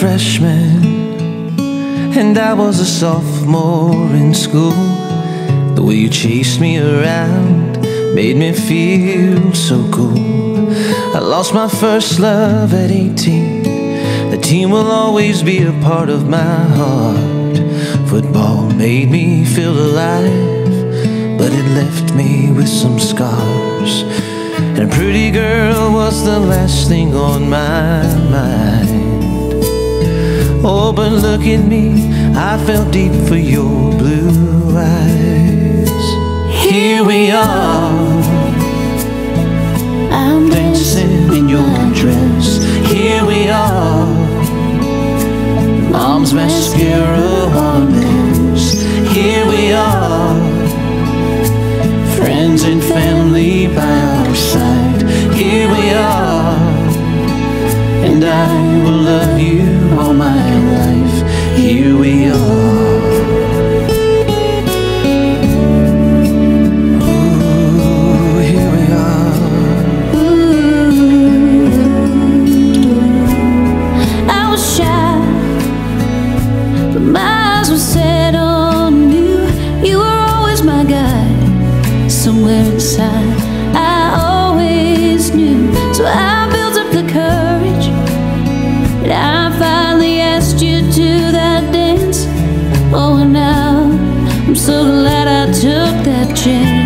freshman and I was a sophomore in school. The way you chased me around made me feel so cool. I lost my first love at 18. The team will always be a part of my heart. Football made me feel alive, but it left me with some scars. And a pretty girl was the last thing on my mind. Oh, but look at me, I fell deep for your blue eyes. Here we are, I'm dancing in your dress. Here we are, mom's mascara on a mess. Here we are, friends and family by our side. Here we are, and I will love you all my life. Here we are. Ooh, here we are. I was shy, but my eyes were set on you. You were always my guide. Somewhere inside I always knew. So I built up the courage, and I finally asked you to that dance. Oh, and now I'm so glad I took that chance.